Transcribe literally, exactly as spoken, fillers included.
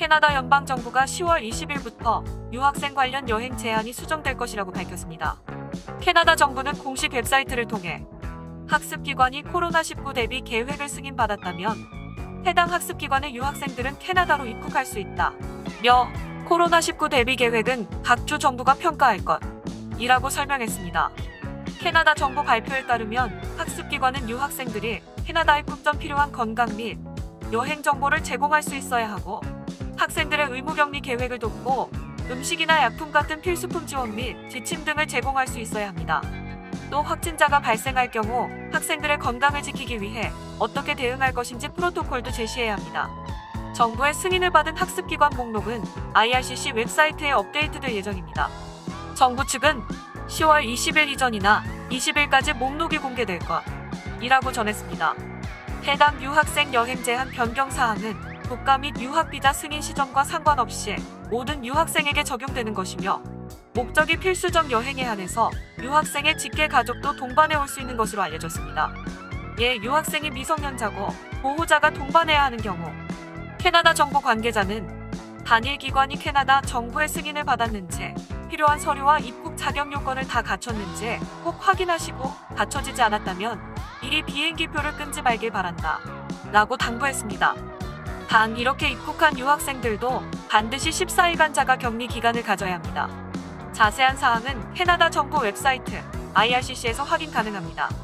캐나다 연방정부가 시월 이십일부터 유학생 관련 여행 제한이 수정될 것이라고 밝혔습니다. 캐나다 정부는 공식 웹사이트를 통해 학습기관이 코로나 십구 대비 계획을 승인받았다면 해당 학습기관의 유학생들은 캐나다로 입국할 수 있다. 며 코로나 십구 대비 계획은 각 주 정부가 평가할 것이라고 설명했습니다. 캐나다 정부 발표에 따르면 학습기관은 유학생들이 캐나다 입국 전 필요한 건강 및 여행 정보를 제공할 수 있어야 하고 학생들의 의무격리 계획을 돕고 음식이나 약품 같은 필수품 지원 및 지침 등을 제공할 수 있어야 합니다. 또 확진자가 발생할 경우 학생들의 건강을 지키기 위해 어떻게 대응할 것인지 프로토콜도 제시해야 합니다. 정부의 승인을 받은 학습기관 목록은 아이알씨씨 웹사이트에 업데이트될 예정입니다. 정부 측은 시월 이십일 이전이나 이십일까지 목록이 공개될 것이라고 전했습니다. 해당 유학생 여행 제한 변경 사항은 국가 및 유학비자 승인 시점과 상관없이 모든 유학생에게 적용되는 것이며 목적이 필수적 여행에 한해서 유학생의 직계 가족도 동반해 올 수 있는 것으로 알려졌습니다. 예, 유학생이 미성년자고 보호자가 동반해야 하는 경우 캐나다 정부 관계자는 단일 기관이 캐나다 정부의 승인을 받았는지 필요한 서류와 입국 자격 요건을 다 갖췄는지 꼭 확인하시고 갖춰지지 않았다면 미리 비행기표를 끊지 말길 바란다 라고 당부했습니다. 단 이렇게 입국한 유학생들도 반드시 십사 일간 자가 격리 기간을 가져야 합니다. 자세한 사항은 캐나다 정부 웹사이트 아이알씨씨에서 확인 가능합니다.